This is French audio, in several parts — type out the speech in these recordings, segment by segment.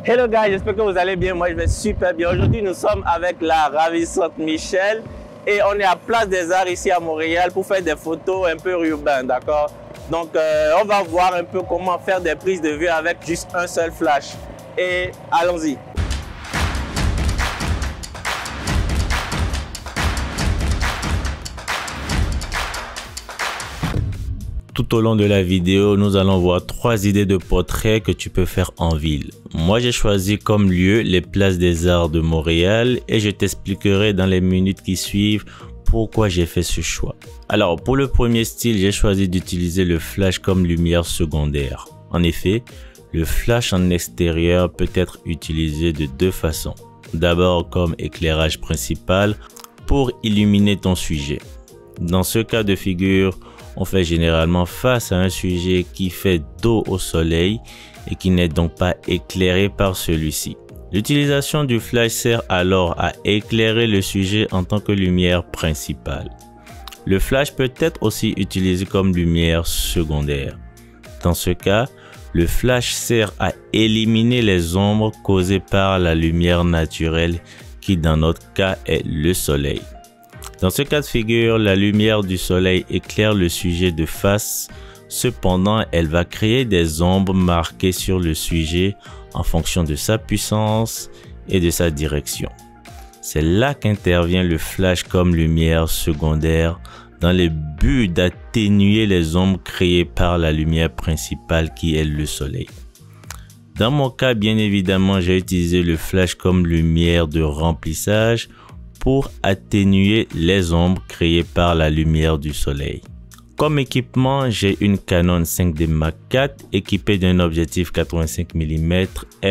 Hello guys, j'espère que vous allez bien. Moi je vais super bien. Aujourd'hui nous sommes avec la ravissante Michelle et on est à Place des Arts ici à Montréal pour faire des photos un peu urbaines, d'accord? Donc on va voir un peu comment faire des prises de vue avec juste un seul flash. Et allons-y. Tout au long de la vidéo, nous allons voir 3 idées de portraits que tu peux faire en ville. Moi, j'ai choisi comme lieu les Places des Arts de Montréal et je t'expliquerai dans les minutes qui suivent pourquoi j'ai fait ce choix. Alors, pour le premier style, j'ai choisi d'utiliser le flash comme lumière secondaire. En effet, le flash en extérieur peut être utilisé de 2 façons. D'abord comme éclairage principal pour illuminer ton sujet. Dans ce cas de figure, on fait généralement face à un sujet qui fait dos au soleil et qui n'est donc pas éclairé par celui-ci. L'utilisation du flash sert alors à éclairer le sujet en tant que lumière principale. Le flash peut être aussi utilisé comme lumière secondaire. Dans ce cas, le flash sert à éliminer les ombres causées par la lumière naturelle qui dans notre cas est le soleil. Dans ce cas de figure, la lumière du soleil éclaire le sujet de face. Cependant, elle va créer des ombres marquées sur le sujet en fonction de sa puissance et de sa direction. C'est là qu'intervient le flash comme lumière secondaire dans le but d'atténuer les ombres créées par la lumière principale qui est le soleil. Dans mon cas, bien évidemment, j'ai utilisé le flash comme lumière de remplissage pour atténuer les ombres créées par la lumière du soleil. Comme équipement, j'ai une Canon 5D Mark IV équipée d'un objectif 85 mm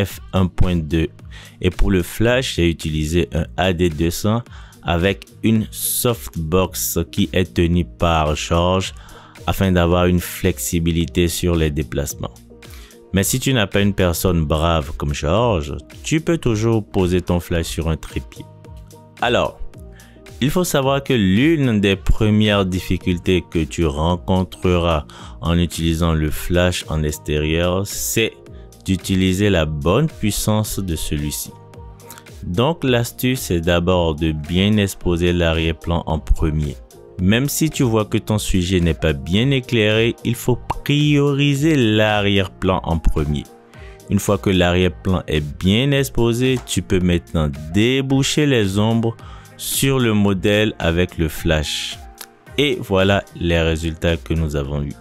f1.2 et pour le flash, j'ai utilisé un AD200 avec une softbox qui est tenue par Georges afin d'avoir une flexibilité sur les déplacements. Mais si tu n'as pas une personne brave comme Georges, tu peux toujours poser ton flash sur un trépied. Alors, il faut savoir que l'une des premières difficultés que tu rencontreras en utilisant le flash en extérieur, c'est d'utiliser la bonne puissance de celui-ci. Donc l'astuce est d'abord de bien exposer l'arrière-plan en premier. Même si tu vois que ton sujet n'est pas bien éclairé, il faut prioriser l'arrière-plan en premier. Une fois que l'arrière-plan est bien exposé, tu peux maintenant déboucher les ombres sur le modèle avec le flash. Et voilà les résultats que nous avons eus.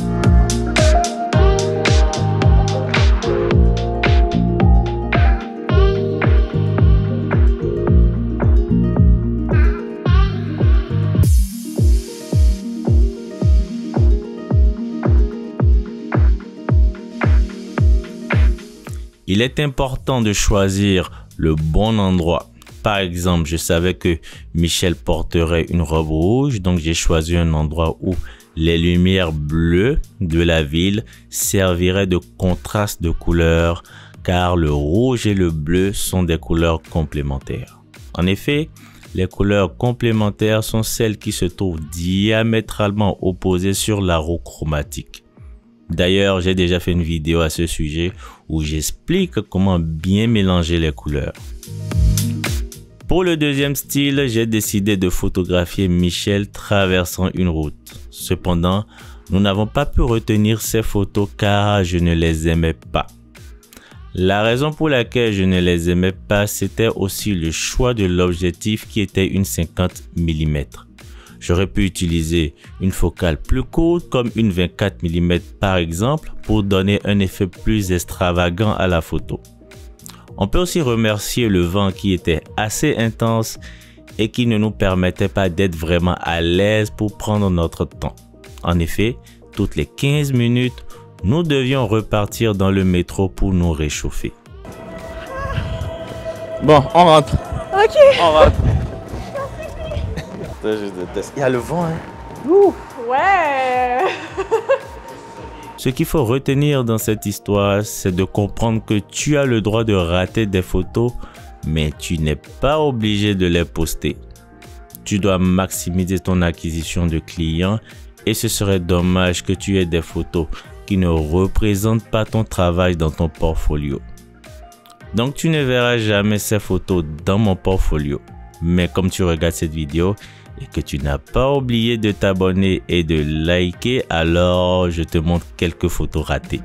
Il est important de choisir le bon endroit. Par exemple, je savais que Michelle porterait une robe rouge, donc j'ai choisi un endroit où les lumières bleues de la ville serviraient de contraste de couleurs, car le rouge et le bleu sont des couleurs complémentaires. En effet, les couleurs complémentaires sont celles qui se trouvent diamétralement opposées sur la roue chromatique. D'ailleurs, j'ai déjà fait une vidéo à ce sujet où j'explique comment bien mélanger les couleurs. Pour le deuxième style, j'ai décidé de photographier Michelle traversant une route. Cependant, nous n'avons pas pu retenir ces photos car je ne les aimais pas. La raison pour laquelle je ne les aimais pas, c'était aussi le choix de l'objectif qui était une 50 mm. J'aurais pu utiliser une focale plus courte comme une 24 mm par exemple pour donner un effet plus extravagant à la photo. On peut aussi remercier le vent qui était assez intense et qui ne nous permettait pas d'être vraiment à l'aise pour prendre notre temps. En effet, toutes les 15 minutes, nous devions repartir dans le métro pour nous réchauffer. Bon, on rentre. Ok. On rentre. Il y a le vent, hein. Ouh, ouais. Ce qu'il faut retenir dans cette histoire, c'est de comprendre que tu as le droit de rater des photos, mais tu n'es pas obligé de les poster. Tu dois maximiser ton acquisition de clients et ce serait dommage que tu aies des photos qui ne représentent pas ton travail dans ton portfolio. Donc tu ne verras jamais ces photos dans mon portfolio. Mais comme tu regardes cette vidéo et que tu n'as pas oublié de t'abonner et de liker, alors je te montre quelques photos ratées.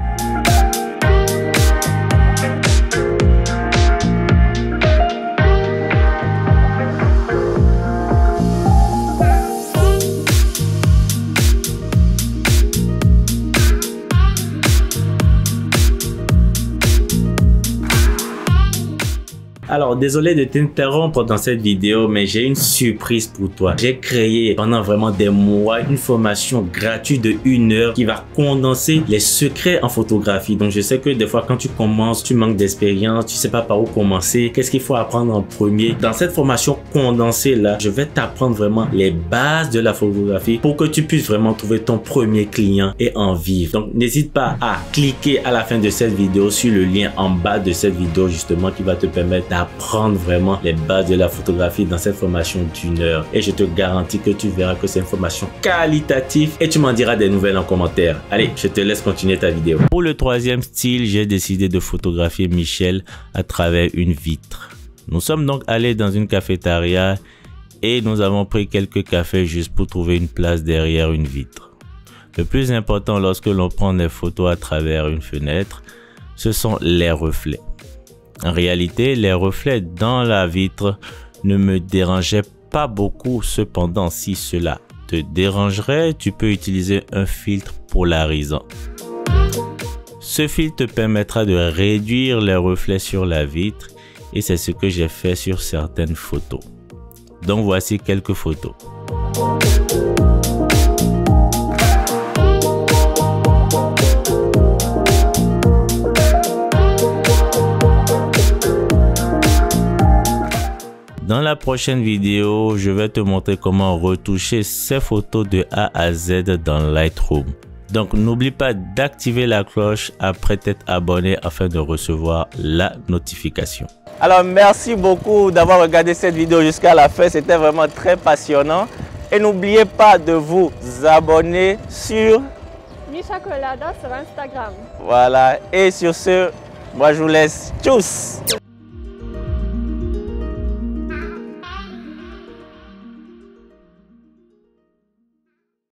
Alors, désolé de t'interrompre dans cette vidéo, mais j'ai une surprise pour toi. J'ai créé pendant vraiment des mois une formation gratuite de 1 heure qui va condenser les secrets en photographie. Donc, je sais que des fois, quand tu commences, tu manques d'expérience, tu sais pas par où commencer, qu'est-ce qu'il faut apprendre en premier. Dans cette formation condensée là, je vais t'apprendre vraiment les bases de la photographie pour que tu puisses vraiment trouver ton premier client et en vivre. Donc, n'hésite pas à cliquer à la fin de cette vidéo sur le lien en bas de cette vidéo justement qui va te permettre d'apprendre vraiment les bases de la photographie dans cette formation d'1 heure. Et je te garantis que tu verras que c'est une formation qualitative et tu m'en diras des nouvelles en commentaire. Allez, je te laisse continuer ta vidéo. Pour le troisième style, j'ai décidé de photographier Michel à travers une vitre. Nous sommes donc allés dans une cafétéria et nous avons pris quelques cafés juste pour trouver une place derrière une vitre. Le plus important lorsque l'on prend des photos à travers une fenêtre, ce sont les reflets. En réalité, les reflets dans la vitre ne me dérangeaient pas beaucoup. Cependant, si cela te dérangerait, tu peux utiliser un filtre polarisant. Ce filtre te permettra de réduire les reflets sur la vitre et c'est ce que j'ai fait sur certaines photos. Donc voici quelques photos. Dans la prochaine vidéo, je vais te montrer comment retoucher ces photos de A à Z dans Lightroom. Donc n'oublie pas d'activer la cloche après t'être abonné afin de recevoir la notification. Alors merci beaucoup d'avoir regardé cette vidéo jusqu'à la fin, c'était vraiment très passionnant. Et n'oubliez pas de vous abonner sur Misha Colada sur Instagram. Voilà, et sur ce, moi je vous laisse. Tchuss!